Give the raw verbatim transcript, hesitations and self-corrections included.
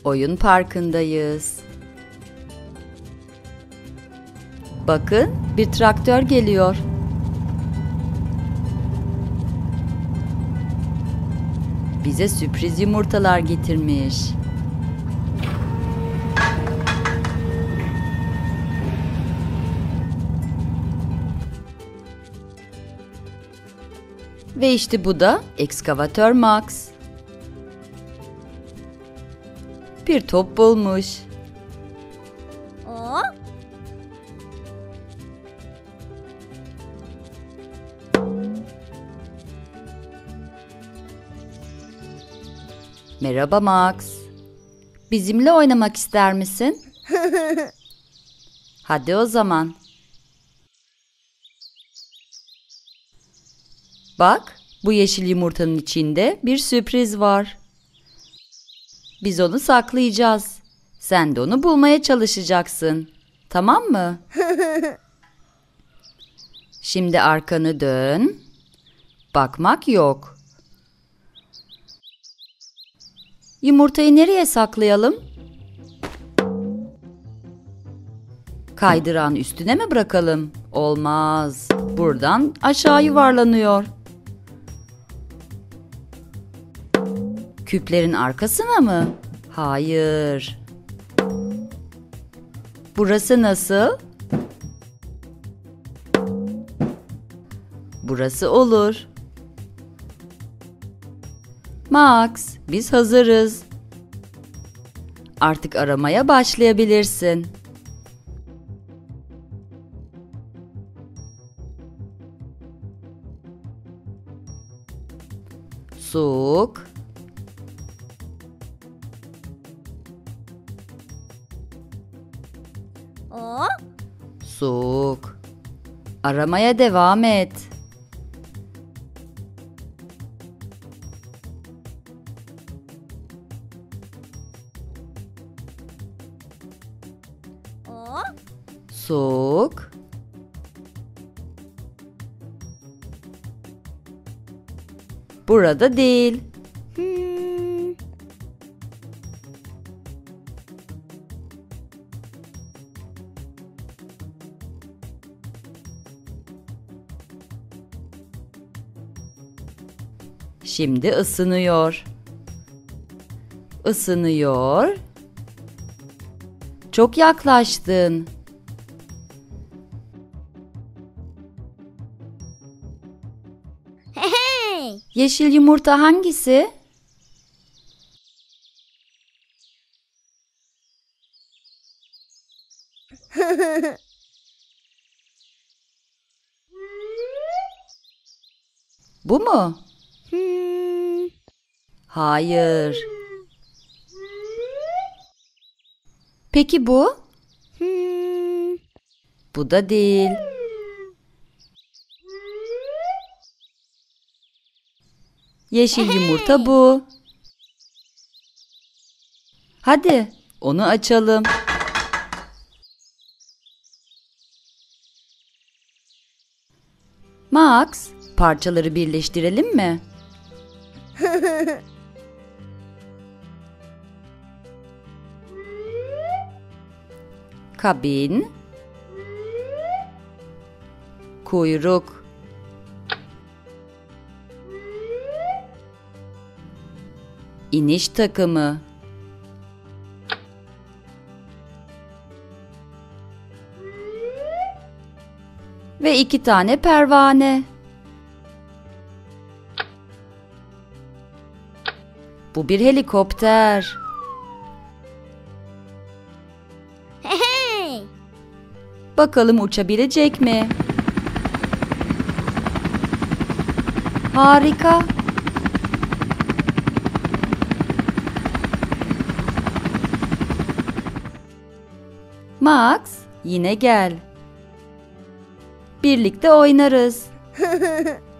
Oyun parkındayız. Bakın, bir traktör geliyor. Bize sürpriz yumurtalar getirmiş. Ve işte bu da ekskavatör Max. Bir top bulmuş. Aa? Merhaba Max. Bizimle oynamak ister misin? Hadi o zaman. Bak, bu yeşil yumurtanın içinde bir sürpriz var. Biz onu saklayacağız. Sen de onu bulmaya çalışacaksın. Tamam mı? Şimdi arkanı dön. Bakmak yok. Yumurtayı nereye saklayalım? Kaydırağın üstüne mi bırakalım? Olmaz. Buradan aşağı yuvarlanıyor. Küplerin arkasına mı? Hayır. Burası nasıl? Burası olur. Max, biz hazırız. Artık aramaya başlayabilirsin. Soğuk. Aa? Soğuk. Aramaya devam et. Aa? Soğuk. Burada değil. Hmm. Şimdi ısınıyor. Isınıyor. Çok yaklaştın. Hey! Yeşil yumurta hangisi? Bu mu? Hmm. Hayır. Peki bu? Hmm. Bu da değil. Yeşil yumurta bu. Hadi onu açalım. Max, parçaları birleştirelim mi? Kabin, kuyruk, iniş takımı, ve iki tane pervane. Bu bir helikopter. Hey! Bakalım uçabilecek mi? Harika. Max, yine gel. Birlikte oynarız.